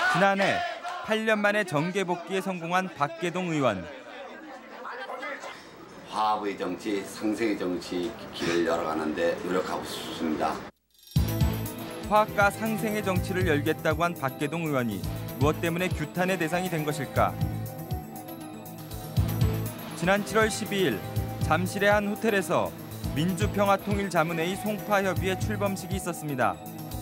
지난해 8년 만에 정계 복귀에 성공한 박계동 의원. 화합의 정치, 상생의 정치 길을 열어가는데 노력하고 싶습니다. 화합과 상생의 정치를 열겠다고 한 박계동 의원이 무엇 때문에 규탄의 대상이 된 것일까? 지난 7월 12일 잠실의 한 호텔에서 민주평화통일자문회의 송파협의회 출범식이 있었습니다.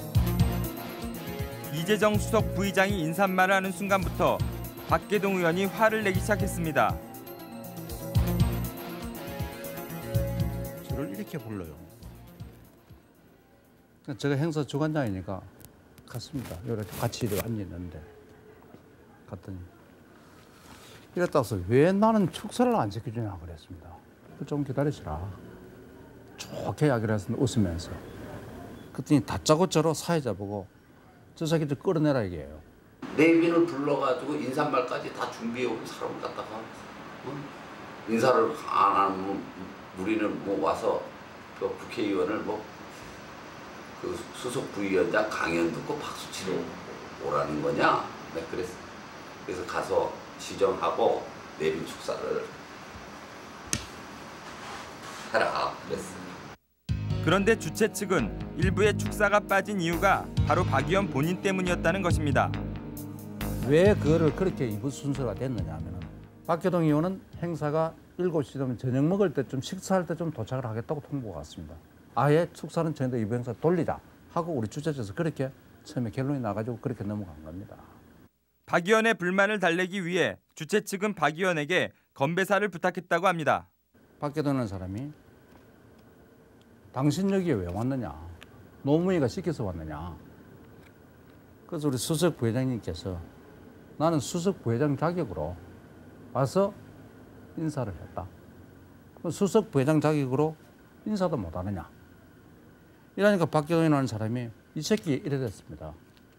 이재정 수석 부의장이 인사말을 하는 순간부터 박계동 의원이 화를 내기 시작했습니다. 저를 이렇게 불러요. 제가 행사 주관장이니까 갔습니다. 이렇게 같이 앉았는데 갔더니 이랬다 해서 왜 나는 축사를 안 지켜주냐 그랬습니다. 좀 기다리시라. 좋게 이야기를 했습니다. 웃으면서. 그랬더니 다짜고짜로 사회자 보고 저 새끼들 끌어내라 이게요. 내빈을 불러가지고 인사말까지 다 준비해온 사람을 갖다가 인사를 안 하면 우리는 뭐 와서 그 국회의원을 뭐 그 수석 부위원장 강연 듣고 박수 치러 오라는 거냐? 네, 그래서 가서 지정하고 내빈 축사를 해라 그랬습니다. 그런데 주최 측은 일부의 축사가 빠진 이유가 바로 박 의원 본인 때문이었다는 것입니다. 왜 그거를 그렇게 이부 순서가 됐느냐 하면 박계동 의원은 행사가 7시 되면 저녁 먹을 때쯤 식사할 때쯤 도착을 하겠다고 통보가 왔습니다. 아예 축사는 저희도 이부 행사 돌리자 하고 우리 주최에서 그렇게 처음에 결론이 나가지고 그렇게 넘어간 겁니다. 박 의원의 불만을 달래기 위해 주최 측은 박 의원에게 건배사를 부탁했다고 합니다. 박계동이라는 사람이 당신 여기에 왜 왔느냐? 노무현이가 시켜서 왔느냐? 그래서 우리 수석 부회장님께서 나는 수석 부회장 자격으로 와서 인사를 했다. 수석 부회장 자격으로 인사도 못하느냐? 이러니까 박계동이라는 사람이 이 새끼 이래 됐습니다.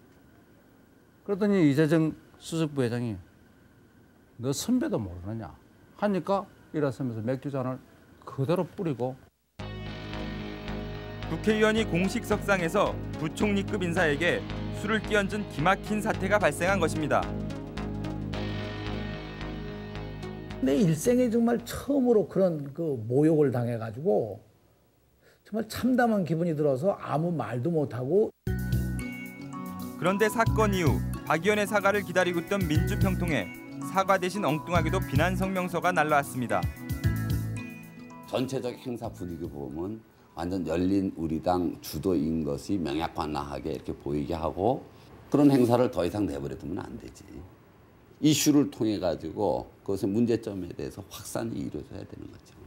그러더니 이재정 수석 부회장이 너 선배도 모르느냐? 하니까 일어서면서 맥주잔을 그대로 뿌리고 국회의원이 공식 석상에서 부총리급 인사에게 술을 끼얹은 기막힌 사태가 발생한 것입니다. 내 일생에 정말 처음으로 그런 그 모욕을 당해가지고 정말 참담한 기분이 들어서 아무 말도 못하고. 그런데 사건 이후 박 의원의 사과를 기다리고 있던 민주평통에 사과 대신 엉뚱하게도 비난 성명서가 날라왔습니다. 전체적 행사 분위기 보면 완전 열린 우리 당 주도인 것이 명약관나하게 이렇게 보이게 하고 그런 행사를 더 이상 내버려두면 안 되지. 이슈를 통해 가지고 그것의 문제점에 대해서 확산이 이루어져야 되는 거죠.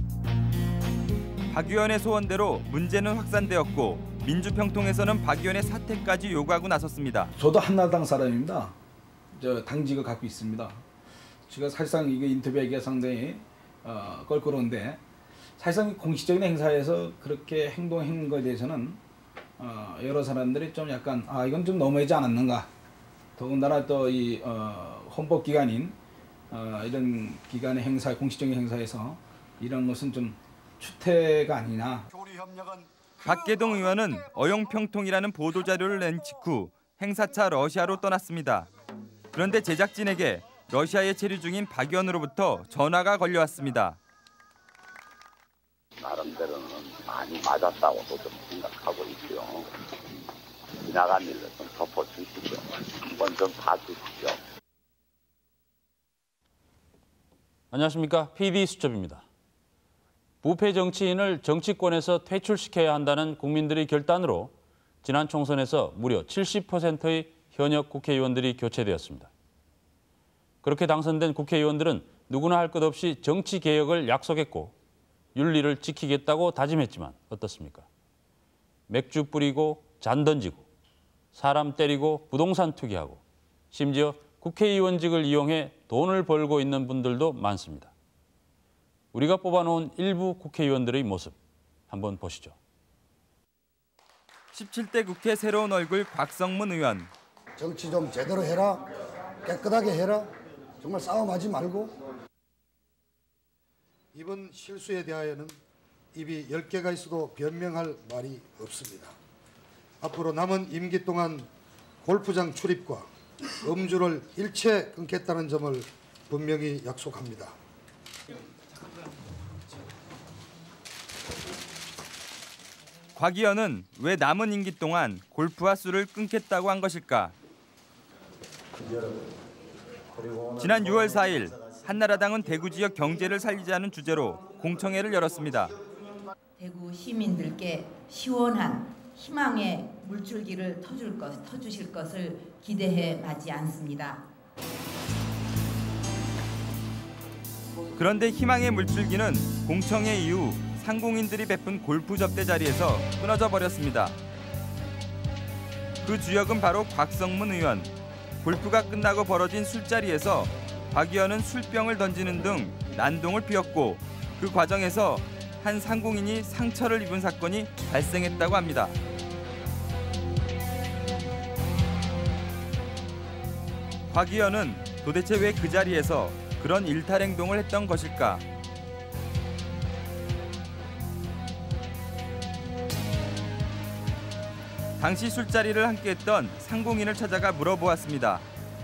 박 의원의 소원대로 문제는 확산되었고 민주평통에서는 박 의원의 사퇴까지 요구하고 나섰습니다. 저도 한나라당 사람입니다. 저 당직을 갖고 있습니다. 제가 사실상 이게 인터뷰하기가 상당히 껄끄러운데 사실상 공식적인 행사에서 그렇게 행동한 것에 대해서는 여러 사람들이 좀 약간 이건 좀 너무하지 않았는가. 더군다나 또 이 헌법기관인 이런 기관의 행사, 공식적인 행사에서 이런 것은 좀 추태가 아니냐. 박계동 의원은 어용평통이라는 보도자료를 낸 직후 행사차 러시아로 떠났습니다. 그런데 제작진에게 러시아에 체류 중인 박 의원으로부터 전화가 걸려왔습니다. 나름대로는 많이 맞았다고도 좀 생각하고 있고요. 지나간 일을 좀 덮어주시죠. 한번 좀 봐주시죠. 안녕하십니까. PD수첩입니다. 부패 정치인을 정치권에서 퇴출시켜야 한다는 국민들의 결단으로 지난 총선에서 무려 70%의 현역 국회의원들이 교체되었습니다. 그렇게 당선된 국회의원들은 누구나 할 것 없이 정치개혁을 약속했고 윤리를 지키겠다고 다짐했지만 어떻습니까? 맥주 뿌리고 잔 던지고 사람 때리고 부동산 투기하고 심지어 국회의원직을 이용해 돈을 벌고 있는 분들도 많습니다. 우리가 뽑아놓은 일부 국회의원들의 모습 한번 보시죠. 17대 국회 새로운 얼굴 곽성문 의원. 정치 좀 제대로 해라. 깨끗하게 해라. 정말 싸움하지 말고. 이번 실수에 대하여는 입이 10개가 있어도 변명할 말이 없습니다. 앞으로 남은 임기 동안 골프장 출입과 음주를 일체 끊겠다는 점을 분명히 약속합니다. 곽 의원은 왜 남은 임기 동안 골프와 술을 끊겠다고 한 것일까? 지난 6월 4일 한나라당은 대구 지역 경제를 살리자는 주제로 공청회를 열었습니다. 대구 시민들께 시원한 희망의 물줄기를 터주실 것을 기대해 마지 않습니다. 그런데 희망의 물줄기는 공청회 이후 상공인들이 베푼 골프 접대 자리에서 끊어져 버렸습니다. 그 주역은 바로 곽성문 의원. 골프가 끝나고 벌어진 술자리에서 곽 의원은 술병을 던지는 등 난동을 피웠고 그 과정에서 한 상공인이 상처를 입은 사건이 발생했다고 합니다. 곽 의원은 도대체 왜 그 자리에서 그런 일탈 행동을 했던 것일까? 당시 술자리를 함께했던 상공인을 찾아가 물어보았습니다.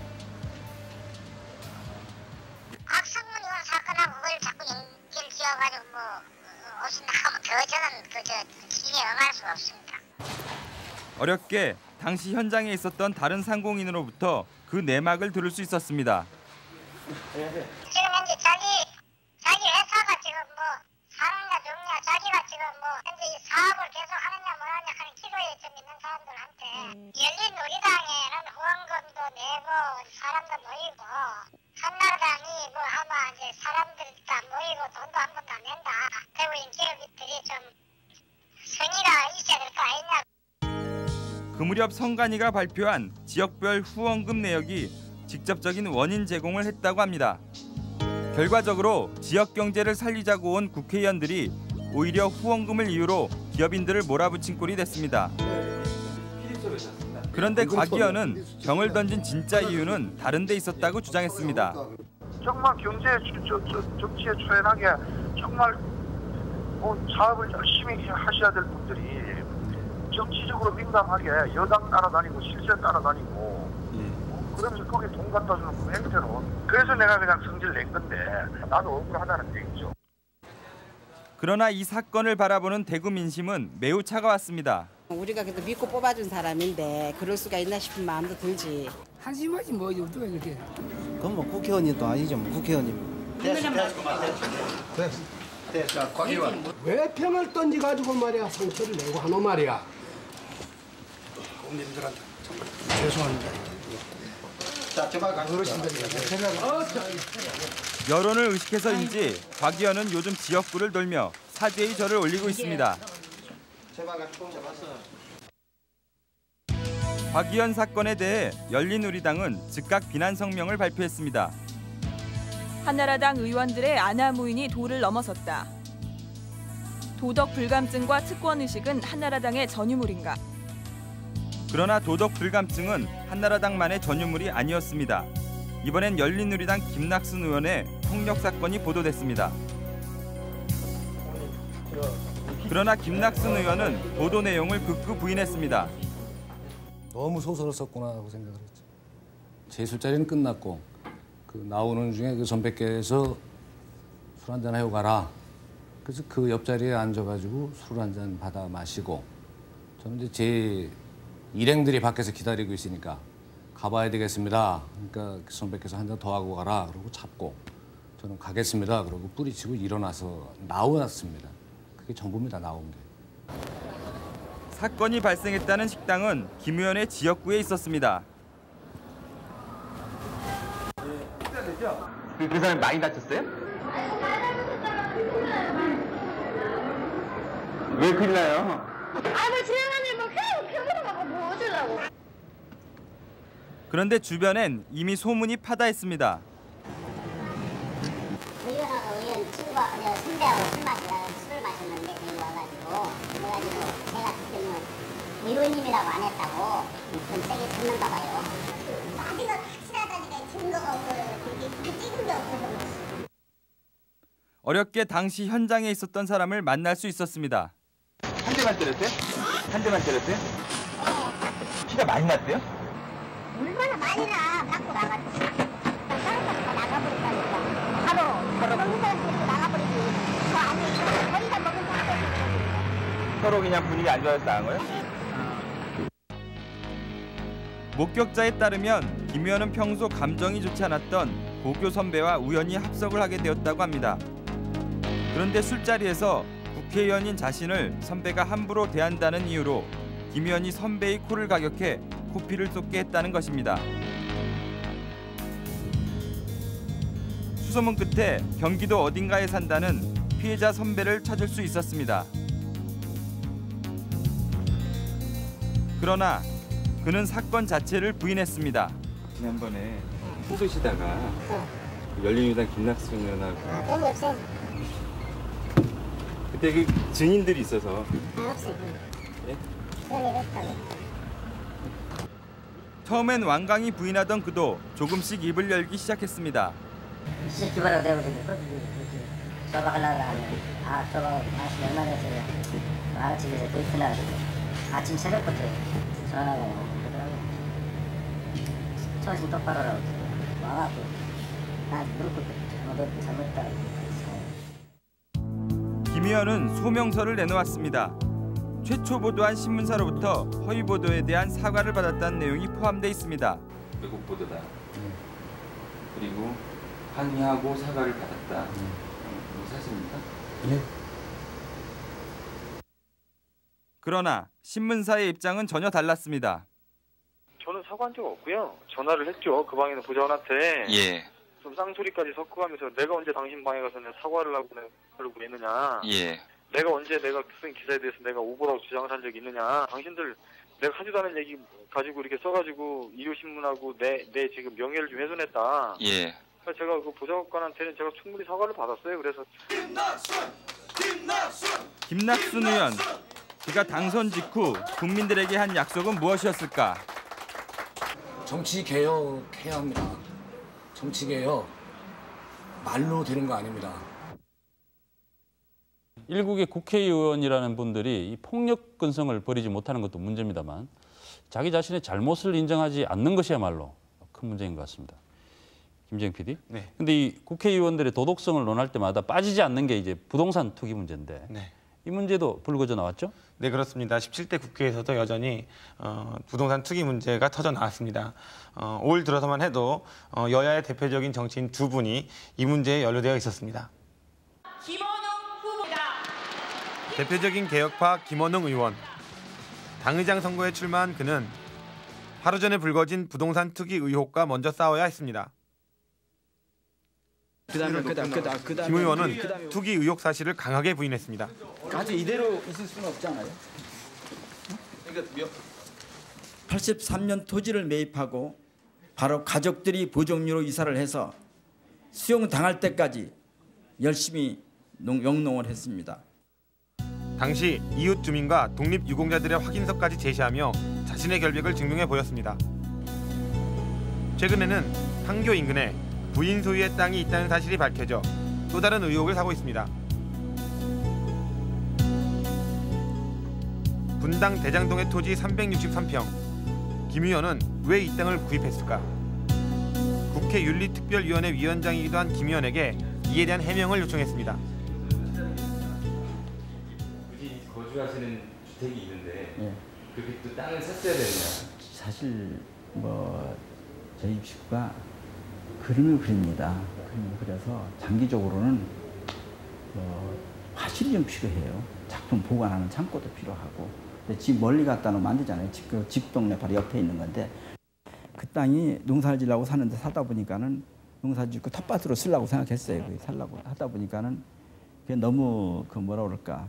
곽성문 의원 사건하고 그걸 자꾸 연결 지어가지고 오신다고 더 저는 기에 응할 수가 없습니다. 어렵게 당시 현장에 있었던 다른 상공인으로부터 그 내막을 들을 수 있었습니다. 지금 현재 자기 회사가 지금 사느냐 죽냐 자기가 지금 현재 이 사업을 계속 하느냐 뭐하냐 하는 기로에 좀 있는 사람들한테 열린우리당에는 후원금도 내고 사람도 모이고 한나라당이 아마 이제 사람들 다 모이고 돈도 한 번도 안 낸다. 대구인 기업들이 좀 성의가 있어야 될 거 아니냐. 그 무렵 성간이가 발표한 지역별 후원금 내역이 직접적인 원인 제공을 했다고 합니다. 결과적으로 지역 경제를 살리자고 온 국회의원들이 오히려 후원금을 이유로 기업인들을 몰아붙인 꼴이 됐습니다. 그런데 곽 의원은 병을 던진 진짜 이유는 다른 데 있었다고 주장했습니다. 정말 경제 정치에 초연하게 정말 사업을 열심히 하셔야 될 분들이 정치적으로 민감하게 여당 따라다니고 실세 따라다니고 그러면서 거기 돈 갖다 주는 그 행태로 그래서 내가 그냥 성질 낸 건데 나도 억울하다는 얘기죠. 그러나 이 사건을 바라보는 대구 민심은 매우 차가웠습니다. 우리가 그래도 믿고 뽑아준 사람인데 그럴 수가 있나 싶은 마음도 들지. 한심하지 뭐지 어떻게 그렇게. 그건 국회의원이 또 아니죠. 국회의원님. 됐어. 곽 의원. 왜 병을 던져가지고 말이야 상처를 내고 하노 말이야. 국민들한테 정말 죄송합니다. 자, 제발 어르신들이 여론을 의식해서인지 곽 의원은 요즘 지역구를 돌며 사죄의 절을 올리고 있습니다. 곽 의원 사건에 대해 열린우리당은 즉각 비난 성명을 발표했습니다. 한나라당 의원들의 아나무인이 도를 넘어섰다. 도덕 불감증과 특권의식은 한나라당의 전유물인가? 그러나 도덕 불감증은 한나라당만의 전유물이 아니었습니다. 이번엔 열린우리당 김낙순 의원의 폭력 사건이 보도됐습니다. 그러나 김낙순 의원은 보도 내용을 극구 부인했습니다. 너무 소설을 썼구나 하고 생각을 했죠. 제 술자리는 끝났고 나오는 중에 그 선배께서 술 한잔 하고 가라. 그래서 그 옆자리에 앉아가지고 술 한잔 받아 마시고 저는 이제 제 일행들이 밖에서 기다리고 있으니까 가봐야 되겠습니다. 그러니까 그 선배께서 한 잔 더 하고 가라. 그러고 잡고 저는 가겠습니다. 그러고 뿌리치고 일어나서 나왔습니다. 그게 전부입니다. 나온 게. 사건이 발생했다는 식당은 김 의원의 지역구에 있었습니다. 그 사람이 많이 다쳤어요? 왜 큰일 나요? 지나가는 병으로 가고 뭐 어쩌라고. 그런데 주변엔 이미 소문이 파다했습니다. 의원하고 의원 친구가 선배하고 술을 마셨는데 여기 와가지고 그래가지고 제가 그때는 의원님이라고 안 했다고 좀 세게 듣는가 봐요. 아직은 확실하다니까 증거가 없고 찍은 게 없어서. 어렵게 당시 현장에 있었던 사람을 만날 수 있었습니다. 한 대만 때렸어요? 한 대만 때렸어요? 피가 많이 났대요? 얼마나 많이나 갖고 나갔지. 나가버린다니까. 바로 먹는 사람들이 나가버리지. 저 안에 거의 다 먹은 사람들이. 서로 그냥 분위기 안 좋아서 나간 거예요? 목격자에 따르면 김 의원은 평소 감정이 좋지 않았던 고교 선배와 우연히 합석을 하게 되었다고 합니다. 그런데 술자리에서 국회의원인 자신을 선배가 함부로 대한다는 이유로 김 의원이 선배의 코를 가격해 코피를 쏟게 했다는 것입니다. 수소문 끝에 경기도 어딘가에 산다는 피해자 선배를 찾을 수 있었습니다. 그러나 그는 사건 자체를 부인했습니다. 지난번에 술 드시다가 열린우리당 김낙순 의원하고 그때 그 증인들이 있어서 예? 처음엔 완강히 부인하던 그도 조금씩 입을 열기 시작했습니다. 시키바라 대고 저거 하려고 하면 저거 맛이 얼마나 했어요. 아침에 또 이튿날 아침 새벽부터 전화가 오더라고요. 정신 똑바로 하라고 와갖고 난 무릎 꿇고 잘못했다고. 김 의원은 소명서를 내놓았습니다. 최초 보도한 신문사로부터 허위 보도에 대한 사과를 받았다는 내용이 포함되어 있습니다. 외국 보도다. 그리고 항의하고 사과를 받았다. 사실입니까? 예. 그러나 신문사의 입장은 전혀 달랐습니다. 저는 사과한 적 없고요. 전화를 했죠. 그 방에 있는 보좌관한테. 예. 좀 쌍소리까지 섞어가면서 내가 언제 당신 방에 가서 사과를 하고 했느냐. 예. 내가 언제 내가 쓴 기사에 대해서 내가 오보라고 주장을 한 적이 있느냐. 당신들 내가 하지도 않은 얘기 가지고 이렇게 써가지고 일요신문하고 내 지금 명예를 좀 훼손했다. 예. 그래서 제가 그 보좌관한테는 제가 충분히 사과를 받았어요. 그래서 김낙순 의원, 그가 당선 직후 국민들에게 한 약속은 무엇이었을까? 정치 개혁해야 합니다. 정치 개혁 말로 되는 거 아닙니다. 일국의 국회의원이라는 분들이 이 폭력 근성을 버리지 못하는 것도 문제입니다만 자기 자신의 잘못을 인정하지 않는 것이야말로 큰 문제인 것 같습니다. 김재영 PD. 네. 근데 이 국회의원들의 도덕성을 논할 때마다 빠지지 않는 게 이제 부동산 투기 문제인데 네. 이 문제도 불거져 나왔죠? 네, 그렇습니다. 17대 국회에서도 여전히 부동산 투기 문제가 터져 나왔습니다. 올 들어서만 해도 여야의 대표적인 정치인 두 분이 이 문제에 연루되어 있었습니다. 김원웅 후보다. 대표적인 개혁파 김원웅 의원. 당의장 선거에 출마한 그는 하루 전에 불거진 부동산 투기 의혹과 먼저 싸워야 했습니다. 김 의원은 투기 의혹 사실을 강하게 부인했습니다. 아주 이대로 있을 수는 없잖아요. 83년 토지를 매입하고 바로 가족들이 보정료로 이사를 해서 수용당할 때까지 열심히 영농을 했습니다. 당시 이웃 주민과 독립유공자들의 확인서까지 제시하며 자신의 결백을 증명해 보였습니다. 최근에는 판교 인근에 부인 소유의 땅이 있다는 사실이 밝혀져 또 다른 의혹을 사고 있습니다. 분당 대장동의 토지 363평. 김 의원은 왜 이 땅을 구입했을까? 국회 윤리특별위원회 위원장이기도 한 김 의원에게 이에 대한 해명을 요청했습니다. 여기 거주하시는 주택이 있는데 예. 그렇게 또 땅을 샀어야 되냐? 사실 저희 입식구가 그림을 그립니다. 그림을 그려서 장기적으로는 화실이 좀 필요해요. 작품 보관하는 창고도 필요하고. 근데 집 멀리 갖다 놓으면 안 되잖아요. 집 동네 바로 옆에 있는 건데 그 땅이 농사를 지려고 사는데 사다 보니까는 농사 짓고 텃밭으로 쓰려고 생각했어요. 살려고 하다 보니까는 그게 너무 뭐라 그럴까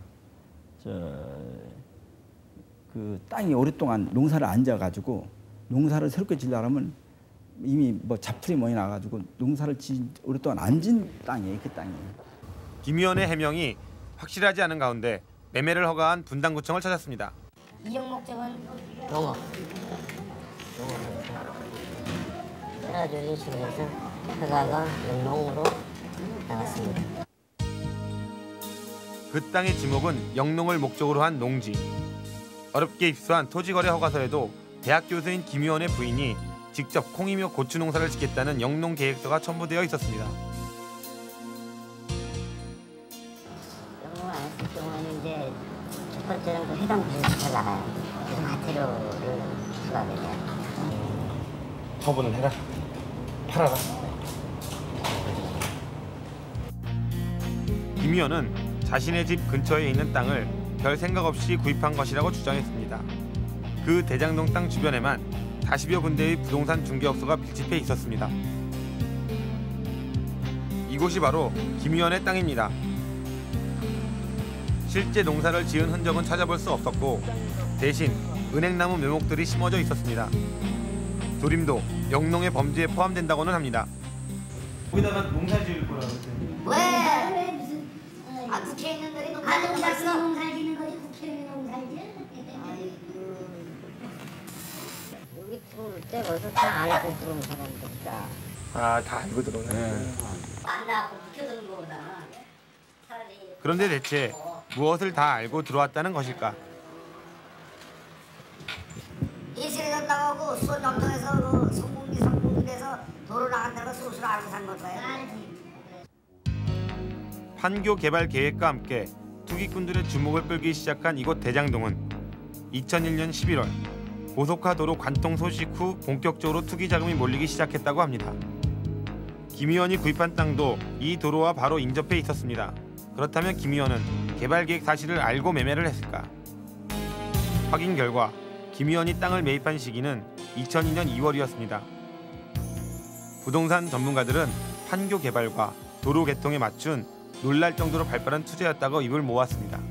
그 땅이 오랫동안 농사를 안 지어가지고 농사를 새롭게 지려면 이미 잡풀이 많이 나가지고 농사를 오랫동안 안 진 땅이에요. 그 땅이. 김 의원의 해명이 확실하지 않은 가운데 매매를 허가한 분당구청을 찾았습니다. 이용 목적은 농업. 그래가지고 이런 식으로 해서 허가가 영농으로 나갔습니다. 그 땅의 지목은 영농을 목적으로 한 농지. 어렵게 입수한 토지거래 허가서에도 대학 교수인 김 의원의 부인이 직접 콩이며 고추 농사를 짓겠다는 영농 계획서가 첨부되어 있었습니다. 영농을 안 했을 경우는 이제 첫 번째는 그 해당 부지에서 잘 나가요. 그래서 과태료를 부과하게 돼요. 처분을 해라. 팔아라. 김 의원은 자신의 집 근처에 있는 땅을 별 생각 없이 구입한 것이라고 주장했습니다. 그 대장동 땅 주변에만 40여 군데의 부동산 중개업소가 밀집해 있었습니다. 이곳이 바로 김 의원의 땅입니다. 실제 농사를 지은 흔적은 찾아볼 수 없었고 대신 은행나무 묘목들이 심어져 있었습니다. 조림도 영농의 범죄에 포함된다고는 합니다. 거기다가 농사 지을 거라고 그랬더니 왜 무슨 국회에 있는 놈들이 농사 짓는 거지 국회에 농사 짓지? 여기 들어올 때 벌써 다 알고 들어온 사람들이다. 다 알고 들어오네. 안 나고 비켜드는 거보다 그런데 대체 무엇을 다 알고 들어왔다는 것일까? 이슬이가 나가고 수원 영동에서 그 성공리에서 도로 나간다는 거 소수로 알고 산 걸까요? 판교 개발 계획과 함께 투기꾼들의 주목을 끌기 시작한 이곳 대장동은 2001년 11월 고속화 도로 관통 소식 후 본격적으로 투기 자금이 몰리기 시작했다고 합니다. 김 의원이 구입한 땅도 이 도로와 바로 인접해 있었습니다. 그렇다면 김 의원은 개발 계획 사실을 알고 매매를 했을까? 확인 결과 김 의원이 땅을 매입한 시기는 2002년 2월이었습니다. 부동산 전문가들은 판교 개발과 도로 개통에 맞춘 놀랄 정도로 발빠른 투자였다고 입을 모았습니다.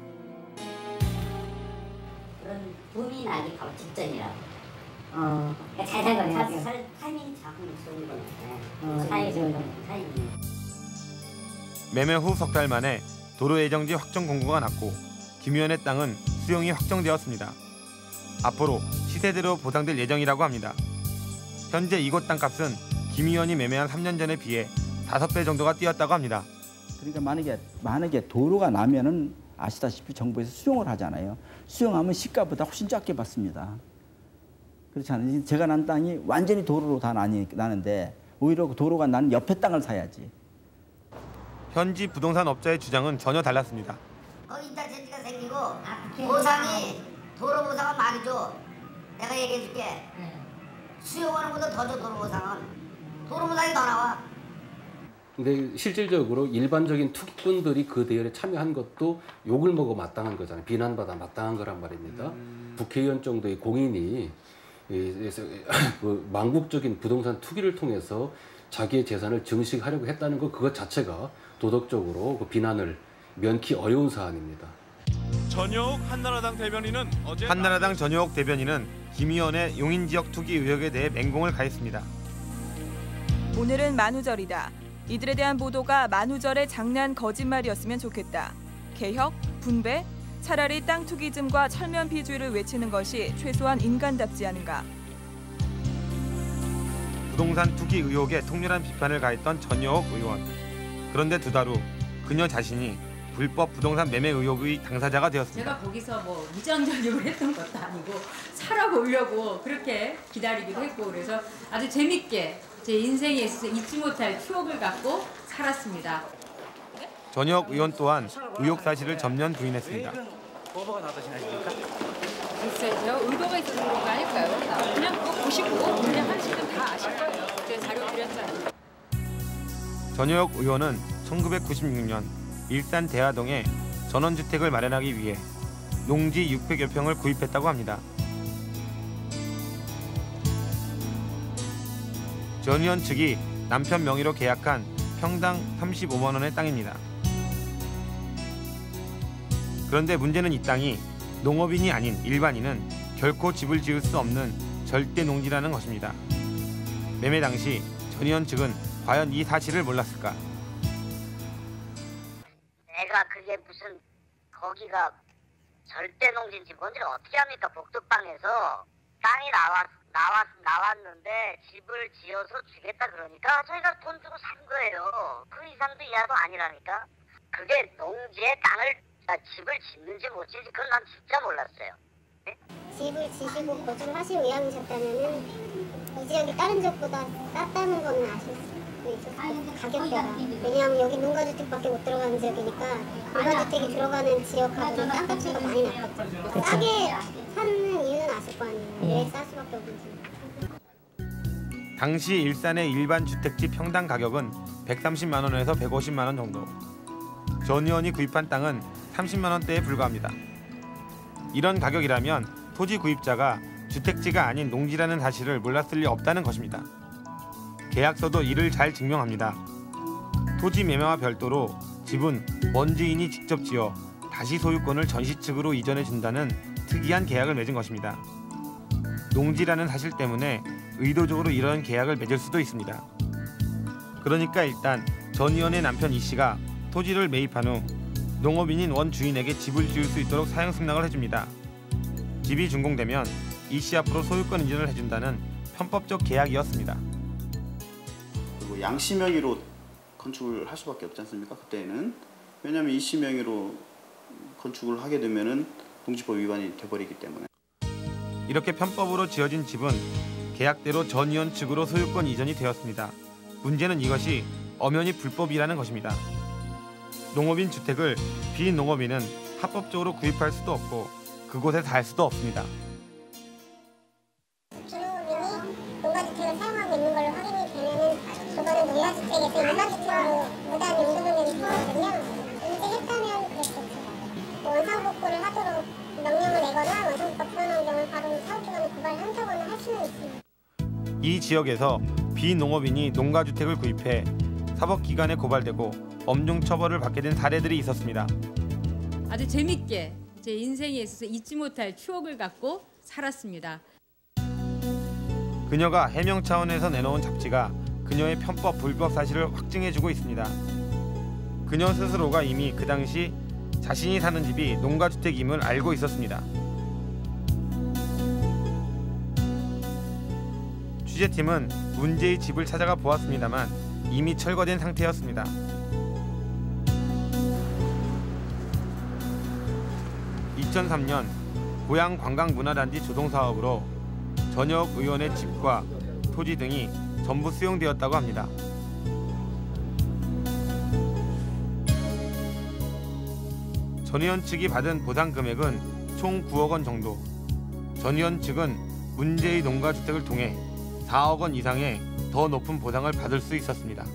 그런 붐이 나기 바로 직전이라고. 그러니까 잘 산 거네요. 타이밍이 잡으면 좋은 거네. 타이밍. 매매 후 석 달 만에 도로 예정지 확정 공고가 났고 김 의원의 땅은 수용이 확정되었습니다. 앞으로 시세대로 보상될 예정이라고 합니다. 현재 이곳 땅값은 김 의원이 매매한 3년 전에 비해 5배 정도가 뛰었다고 합니다. 그러니까 만약에 도로가 나면은 아시다시피 정부에서 수용을 하잖아요. 수용하면 시가보다 훨씬 작게 받습니다. 그렇지 않아요? 제가 난 땅이 완전히 도로로 다 나는데 오히려 그 도로가 난 옆에 땅을 사야지. 현지 부동산 업자의 주장은 전혀 달랐습니다. 인터체인지가 생기고 보상이 도로 보상은 많이 줘. 내가 얘기해 줄게. 수용하는 것보다 더 줘. 도로 보상은. 도로 보상이 더 나와. 근데 실질적으로 일반적인 투기꾼들이 그 대열에 참여한 것도 욕을 먹어 마땅한 거잖아요. 비난받아 마땅한 거란 말입니다. 국회의원 정도의 공인이 그 망국적인 부동산 투기를 통해서 자기의 재산을 증식하려고 했다는 것 그것 자체가 도덕적으로 그 비난을 면키 어려운 사안입니다. 전효옥 한나라당 대변인은 어제 한나라당 전효옥 대변인은 김 의원의 용인 지역 투기 의혹에 대해 맹공을 가했습니다. 오늘은 만우절이다. 이들에 대한 보도가 만우절의 장난 거짓말이었으면 좋겠다. 개혁, 분배, 차라리 땅 투기즘과 철면 비주의를 외치는 것이 최소한 인간답지 않은가. 부동산 투기 의혹에 통렬한 비판을 가했던 전효옥 의원. 그런데 2달 후 그녀 자신이 불법 부동산 매매 의혹의 당사자가 되었습니다. 제가 거기서 뭐 무장전입을 했던 것도 아니고 살아보려고 그렇게 기다리기도 했고 그래서 아주 재밌게 제 인생에 있어서 잊지 못할 추억을 갖고 살았습니다. 전효옥 의원 또한 의혹 사실을 전면 부인했습니다. 오버가 나타나십니까? 글쎄요, 제가 의도가 있어서 그런 거 아닐까요? 그냥 그거 보시고 그냥 하시면 다 아실 거예요. 제가 자료 드렸잖아요. 전효옥 의원은 1996년 일산 대하동에 전원주택을 마련하기 위해 농지 600여 평을 구입했다고 합니다. 전 의원 측이 남편 명의로 계약한 평당 35만 원의 땅입니다. 그런데 문제는 이 땅이 농업인이 아닌 일반인은 결코 집을 지을 수 없는 절대 농지라는 것입니다. 매매 당시 전 의원 측은 과연 이 사실을 몰랐을까? 내가 그게 무슨 거기가 절대 농지인지 뭔지를 어떻게 합니까? 복덕방에서 땅이 나왔는데 집을 지어서 주겠다 그러니까 저희가 돈 주고 산 거예요. 그 이상도 이하도 아니라니까. 그게 농지에 집을 짓는지 못 짓는지 그건 난 진짜 몰랐어요. 네? 집을 지시고 거주를 하실 의향이셨다면은 이 지역이 다른 지역보다 쌌다는 거는 아실 수 있었어요. 가격대가. 왜냐하면 여기 농가주택밖에 못 들어가는 지역이니까 농가주택이 들어가는 지역하고는 땅값차가 많이 났거든요. 싸게 사는 이유는 아실 거 아니에요. 왜 쌀 수밖에 없는지. 당시 일산의 일반 주택지 평당 가격은 130만 원에서 150만 원 정도. 전 의원이 구입한 땅은 30만 원대에 불과합니다. 이런 가격이라면 토지 구입자가 주택지가 아닌 농지라는 사실을 몰랐을 리 없다는 것입니다. 계약서도 이를 잘 증명합니다. 토지 매매와 별도로 집은 원주인이 직접 지어 다시 소유권을 전시 측으로 이전해 준다는 특이한 계약을 맺은 것입니다. 농지라는 사실 때문에 의도적으로 이런 계약을 맺을 수도 있습니다. 그러니까 일단 전 의원의 남편 이 씨가 토지를 매입한 후 농업인인 원 주인에게 집을 지을 수 있도록 사용 승낙을 해줍니다. 집이 준공되면 이 씨 앞으로 소유권 인정을 해준다는 편법적 계약이었습니다. 그리고 양 씨 명의로 건축을 할 수밖에 없지 않습니까? 그때는. 왜냐하면 이 씨 명의로 건축을 하게 되면은 농지법 위반이 돼버리기 때문에. 이렇게 편법으로 지어진 집은 계약대로 전 의원 측으로 소유권 이전이 되었습니다. 문제는 이것이 엄연히 불법이라는 것입니다. 농업인 주택을 비농업인은 합법적으로 구입할 수도 없고 그곳에 살 수도 없습니다. 비농업인이 농가주택을 사용하고 있는 걸로 확인이 되면은 그거는 농가주택에서 일반주택으로 무단 용도를 포함되면 인지했다면 그랬겠죠. 원상복구를 하도록 명령을 내거나 원상복구 불안환경을 바로 사업기관에 고발한다거나 할 수는 있습니다. 이 지역에서 비농업인이 농가주택을 구입해 사법기관에 고발되고 엄중 처벌을 받게 된 사례들이 있었습니다. 아주 재밌게 제 인생에 있어서 잊지 못할 추억을 갖고 살았습니다. 그녀가 해명 차원에서 내놓은 잡지가 그녀의 편법 불법 사실을 확증해주고 있습니다. 그녀 스스로가 이미 그 당시 자신이 사는 집이 농가주택임을 알고 있었습니다. 취재팀은 문제의 집을 찾아가 보았습니다만 이미 철거된 상태였습니다. (2003년) 고양관광문화단지 조동사업으로 전혁 의원의 집과 토지 등이 전부 수용되었다고 합니다. 전 의원 측이 받은 보상 금액은 총 9억 원 정도. 전 의원 측은 문제의 농가주택을 통해 4억 원 이상의 더 높은 보상을 받을 수 있었습니다.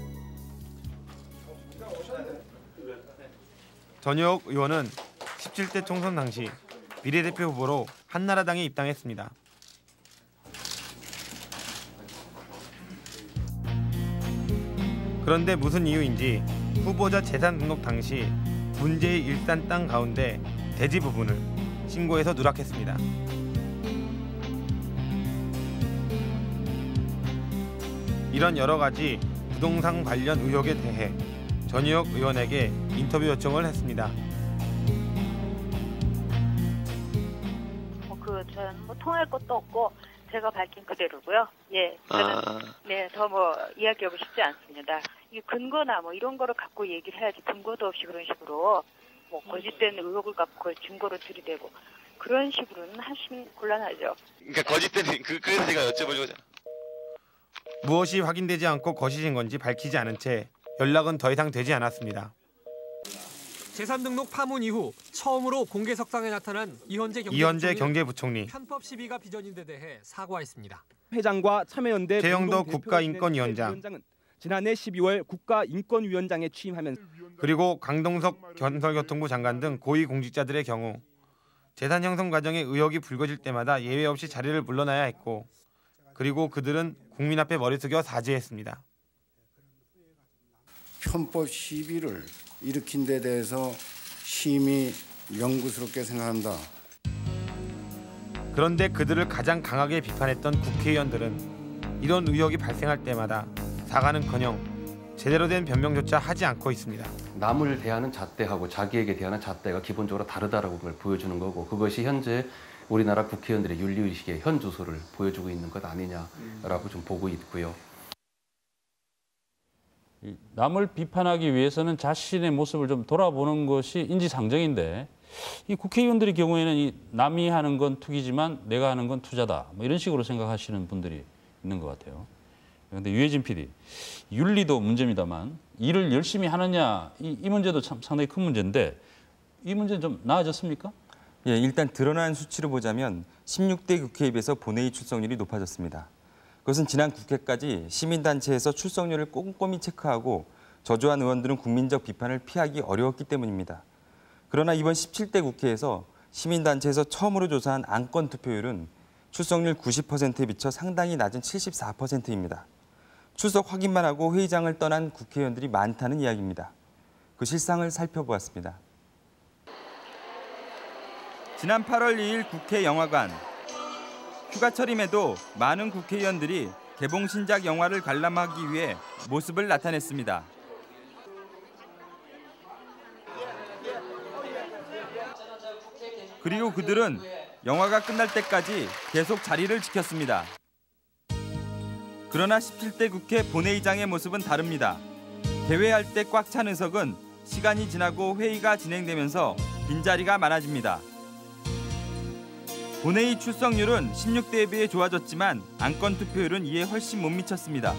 전혁 의원은 17대 총선 당시 비례대표 후보로 한나라당에 입당했습니다. 그런데 무슨 이유인지 후보자 재산 등록 당시 문제의 일산 땅 가운데 대지 부분을 신고해서 누락했습니다. 이런 여러 가지 부동산 관련 의혹에 대해 전혁 의원에게 인터뷰 요청을 했습니다. 저는 통할 것도 없고 제가 밝힌 그대로고요. 예, 저는 더 이야기하고 싶지 않습니다. 이 근거나 이런 거를 갖고 얘기를 해야지 근거도 없이 그런 식으로 거짓된 의혹을 갖고 증거를 들이대고 그런 식으로는 하시면 곤란하죠. 그러니까 거짓된 그래서 제가 여쭤보려고 하잖아. 무엇이 확인되지 않고 거짓인 건지 밝히지 않은 채 연락은 더 이상 되지 않았습니다. 재산 등록 파문 이후 처음으로 공개석상에 나타난 이현재 경제부총리 편법 시비가 빚어진 데 대해 사과했습니다. 회장과 참여연대 최영도 국가인권위원장 지난해 12월 국가인권위원장에 취임하면서 그리고 강동석 건설교통부 장관 등 고위공직자들의 경우 재산 형성 과정에 의혹이 불거질 때마다 예외 없이 자리를 물러나야 했고 그리고 그들은 국민 앞에 머리 숙여 사죄했습니다. 편법 시비를 일으킨 데 대해서 심히 명구스럽게 생각한다. 그런데 그들을 가장 강하게 비판했던 국회의원들은 이런 의혹이 발생할 때마다 사과는커녕 제대로 된 변명조차 하지 않고 있습니다. 남을 대하는 잣대하고 자기에게 대하는 잣대가 기본적으로 다르다라고 걸 보여주는 거고 그것이 현재 우리나라 국회의원들의 윤리의식의 현주소를 보여주고 있는 것 아니냐라고 좀 보고 있고요. 남을 비판하기 위해서는 자신의 모습을 좀 돌아보는 것이 인지상정인데 이 국회의원들의 경우에는 이 남이 하는 건 투기지만 내가 하는 건 투자다. 뭐 이런 식으로 생각하시는 분들이 있는 것 같아요. 그런데 유해진 PD, 윤리도 문제입니다만 일을 열심히 하느냐 이 문제도 참 상당히 큰 문제인데 이 문제는 좀 나아졌습니까? 예, 일단 드러난 수치로 보자면 16대 국회에 비해서 본회의 출석률이 높아졌습니다. 그것은 지난 국회까지 시민단체에서 출석률을 꼼꼼히 체크하고 저조한 의원들은 국민적 비판을 피하기 어려웠기 때문입니다. 그러나 이번 17대 국회에서 시민단체에서 처음으로 조사한 안건 투표율은 출석률 90%에 비쳐 상당히 낮은 74%입니다. 출석 확인만 하고 회의장을 떠난 국회의원들이 많다는 이야기입니다. 그 실상을 살펴보았습니다. 지난 8월 2일 국회 영화관. 휴가철임에도 많은 국회의원들이 개봉 신작 영화를 관람하기 위해 모습을 나타냈습니다. 그리고 그들은 영화가 끝날 때까지 계속 자리를 지켰습니다. 그러나 17대 국회 본회의장의 모습은 다릅니다. 개회할 때 꽉 찬 의석은 시간이 지나고 회의가 진행되면서 빈자리가 많아집니다. 본회의 출석률은 16대에 비해 좋아졌지만 안건 투표율은 이에 훨씬 못 미쳤습니다.